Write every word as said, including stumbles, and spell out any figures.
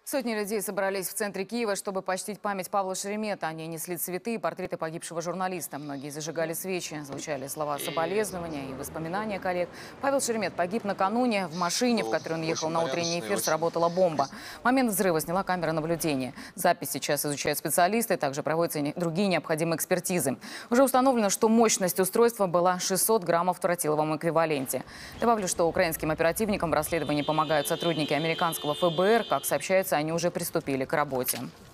Сотни людей собрались в центре Киева, чтобы почтить память Павла Шеремета. Они несли цветы и портреты погибшего журналиста. Многие зажигали свечи, звучали слова соболезнования и воспоминания коллег. Павел Шеремет погиб накануне. В машине, в которой он ехал на утренний эфир, сработала бомба. Момент взрыва сняла камера наблюдения. Запись сейчас изучают специалисты, также проводятся и другие необходимые экспертизы. Уже установлено, что мощность устройства была шестьсот граммов в тротиловом эквиваленте. Добавлю, что украинским оперативникам в расследовании помогают сотрудники американского эф бэ эр. Как сообщается, они уже приступили к работе.